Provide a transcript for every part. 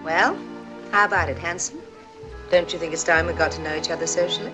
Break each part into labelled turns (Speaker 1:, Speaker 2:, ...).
Speaker 1: Well, how about it, handsome? Don't you think it's time we got to know each other socially?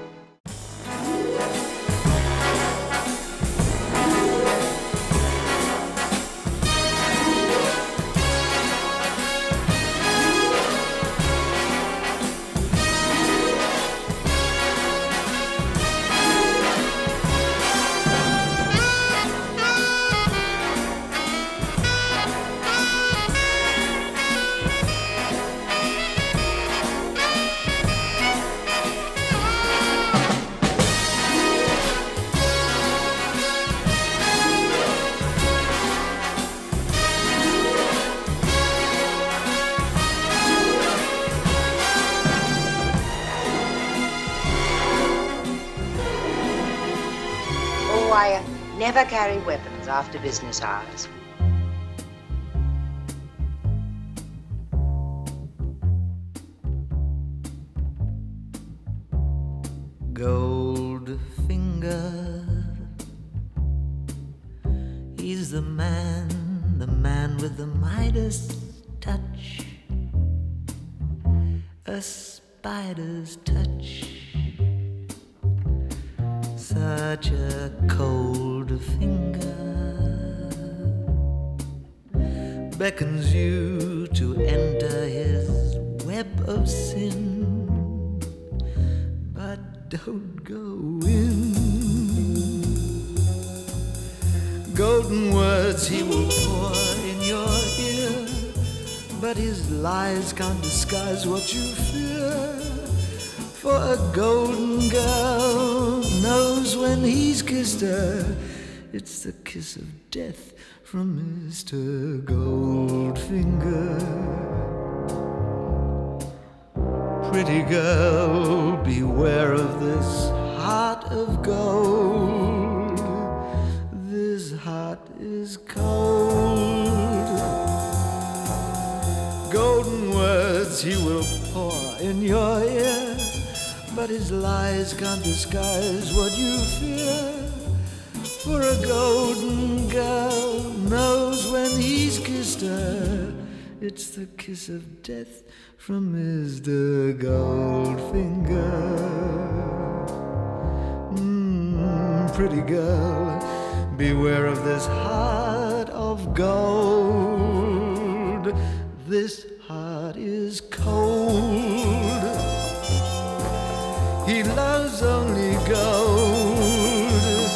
Speaker 1: I never carry weapons after business hours.
Speaker 2: Goldfinger, he's the man with the midas touch, a spider's touch. Such a cold finger beckons you to enter his web of sin, but don't go in. Golden words he will pour in your ear, but his lies can't disguise what you fear. For a golden girl knows when he's kissed her, it's the kiss of death from Mr. Goldfinger. Pretty girl, beware of this heart of gold. This heart is cold. Golden words he will pour in your ear, but his lies can't disguise what you fear. For a golden girl knows when he's kissed her, it's the kiss of death from Mr. Goldfinger. Pretty girl, beware of this heart of gold. This heart is cold. He loves only gold,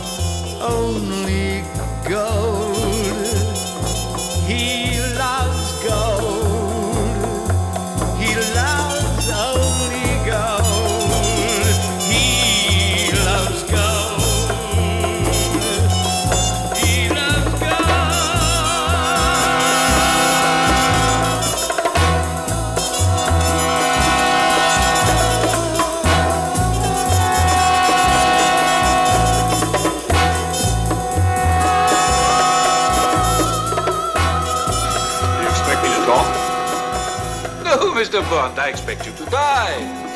Speaker 2: only gold. He loves gold, he loves only gold. He loves gold, he loves
Speaker 3: No, Mr. Bond, I expect you to die.